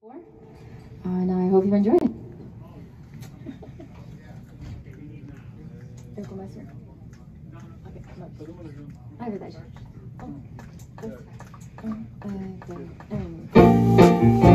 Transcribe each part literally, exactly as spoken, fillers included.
And I hope you enjoy it. Eu começo? Ok, não. Ah, é verdade. Um, dois, um, dois, um.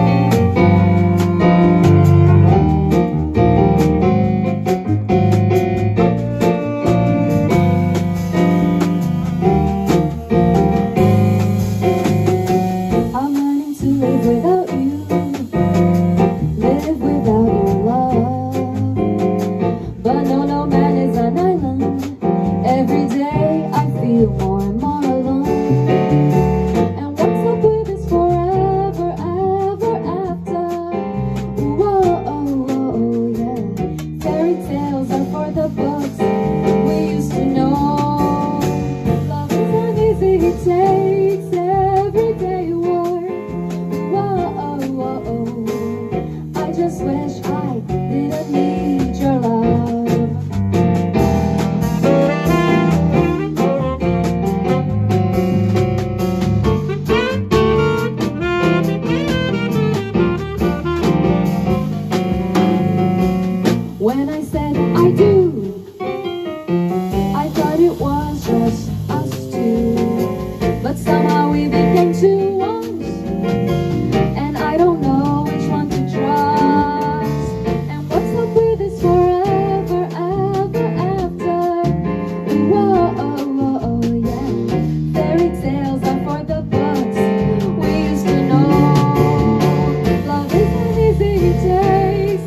When I said I do, I thought it was just us two, but somehow we became two ones, and I don't know which one to trust. And what's up with this forever, ever after? Whoa, oh, oh, yeah. Fairy tales are for the books we used to know. Love isn't easy to take.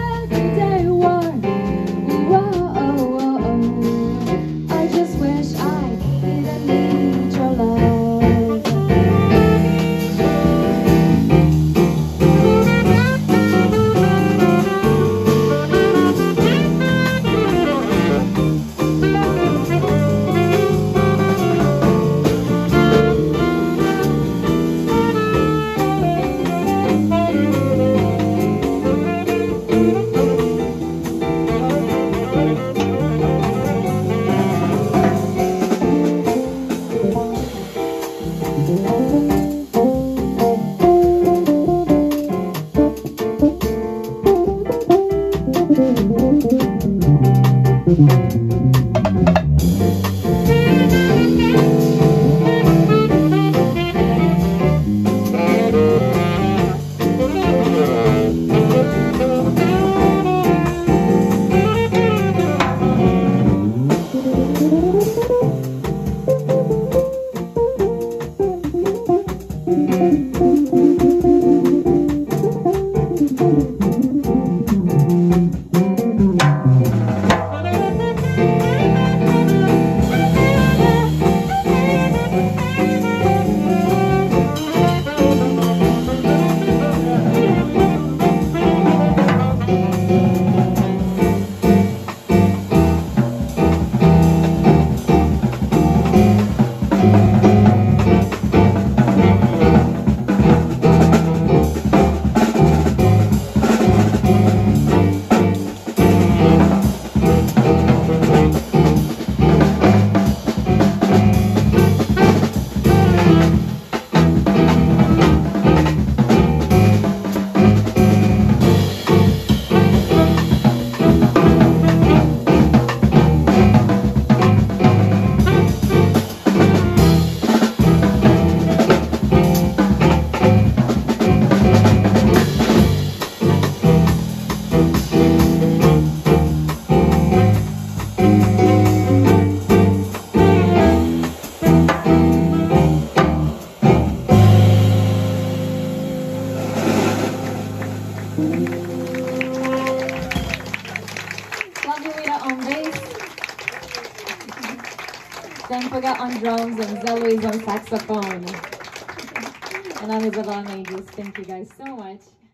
Flavio Lira on bass, then Paga on drums, and Zeloise on saxophone. And I'm Isabella Mendes. Thank you guys so much.